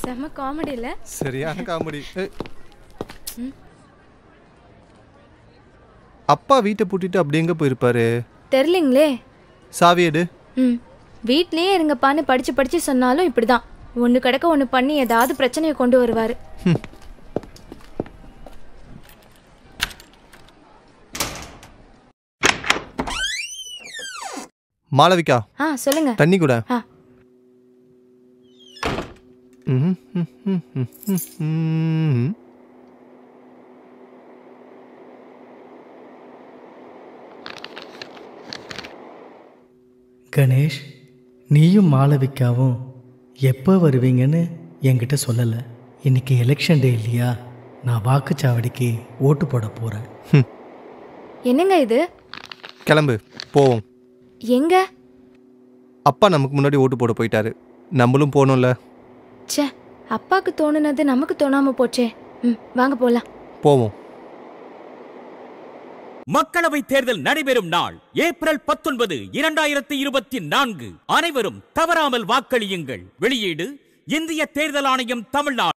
செம காமெடி இல்ல? சரியான காமெடி. அப்பா வீட்டை பூட்டிட்டு அப்படி எங்க போயிருப்பாரு? தெரியலங்களே. சாவி எடு. வீட்லயே இருங்கப்பான்னு படிச்சு சொன்னாலும் இப்படிதான். ஒண்ணு கடக்க ஒண்ணு பண்ணி ஏதாவது பிரச்சனையை கொண்டு வருவாரு. மாளவிகா, சொல்லுங்க. தண்ணி கூட. கணேஷ், நீயும் மாளவிகாவும் எப்போ வருவீங்கன்னு என்கிட்ட சொல்லலை. இன்னைக்கு எலெக்ஷன் டே இல்லையா? நான் வாக்குச்சாவடிக்கு ஓட்டு போட போகிறேன். என்னங்க இது? கிளம்பு, போவோம். எங்க? அப்பா நமக்கு முன்னாடி ஓட்டு போட போயிட்டாரு, நம்மளும் போகணும்ல. ச்சே, அப்பாக்கு தோணுனது நமக்கு தோணாம போச்சே. வாங்க போலாம். போவோம். மக்களவை தேர்தல் நடைபெறும் நாள் ஏப்ரல் 19, 2024. அனைவரும் தவறாமல் வாக்களியுங்கள். வெளியீடு இந்திய தேர்தல் ஆணையம், தமிழ்நாடு.